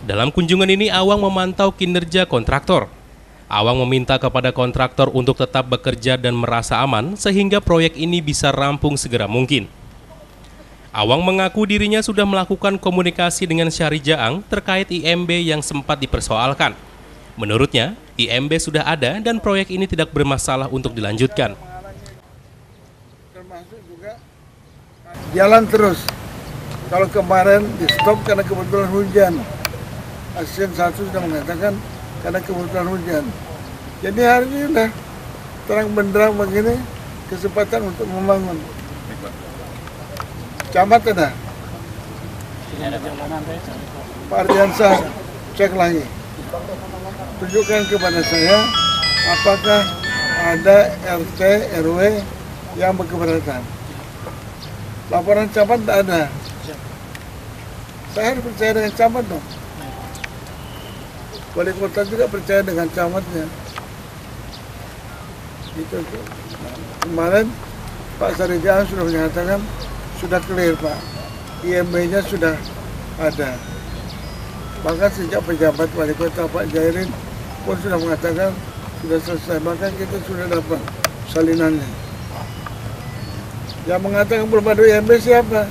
Dalam kunjungan ini, Awang memantau kinerja kontraktor. Awang meminta kepada kontraktor untuk tetap bekerja dan merasa aman sehingga proyek ini bisa rampung segera mungkin. Awang mengaku dirinya sudah melakukan komunikasi dengan Syahri Jaang terkait IMB yang sempat dipersoalkan. Menurutnya, IMB sudah ada dan proyek ini tidak bermasalah untuk dilanjutkan. Termasuk juga jalan terus. Kalau kemarin di stop karena kebetulan hujan. Asisten 1 sudah mengatakan karena kebetulan hujan. Jadi hari ini udah terang benderang begini kesempatan untuk membangun. Camat ada? Pak Ardiansyah cek lagi. Tunjukkan kepada saya apakah ada RT, RW yang berkeberatan. Laporan camat tidak ada. Saya harus percaya dengan camat dong. Wali kota juga percaya dengan camatnya. Gitu. Kemarin Pak Syahri Jaang sudah menyatakan sudah clear Pak, IMB-nya sudah ada. Bahkan sejak pejabat wali kota Pak Jairin pun sudah mengatakan sudah selesai. Bahkan kita sudah dapat salinannya. Yang mengatakan belum ada IMB siapa?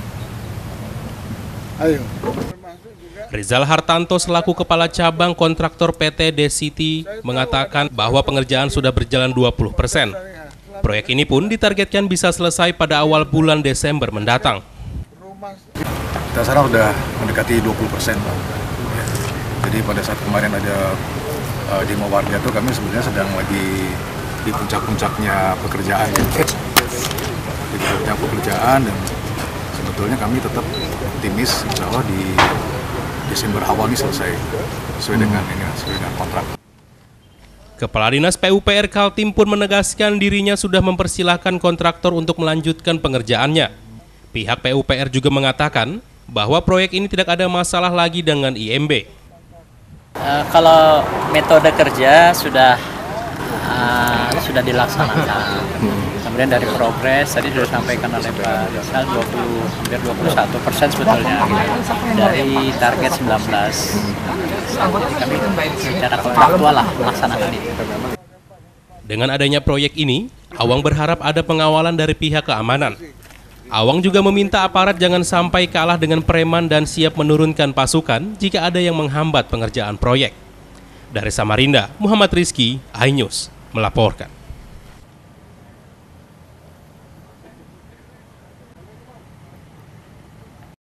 Ayo. Rizal Hartanto selaku Kepala Cabang Kontraktor PT DCity mengatakan bahwa pengerjaan sudah berjalan 20%. Proyek ini pun ditargetkan bisa selesai pada awal bulan Desember mendatang. Kita sekarang sudah mendekati 20%. Jadi pada saat kemarin ada demo warga itu kami sebenarnya sedang lagi di puncak-puncaknya pekerjaan. Di puncak pekerjaan dan sebetulnya kami tetap optimis insya Allah di Desember awal ini selesai sesuai dengan kontrak. Kepala Dinas PUPR Kaltim pun menegaskan dirinya sudah mempersilahkan kontraktor untuk melanjutkan pengerjaannya. Pihak PUPR juga mengatakan bahwa proyek ini tidak ada masalah lagi dengan IMB. Kalau metode kerja sudah dilaksanakan. Kemudian dari progres tadi sudah disampaikan oleh Pak Rizal hampir 21% sebetulnya dari target 19. Kami secara kontraktual lah melaksanakan itu. Dengan adanya proyek ini, Awang berharap ada pengawalan dari pihak keamanan. Awang juga meminta aparat jangan sampai kalah dengan preman dan siap menurunkan pasukan jika ada yang menghambat pengerjaan proyek. Dari Samarinda, Muhammad Rizky, iNews melaporkan.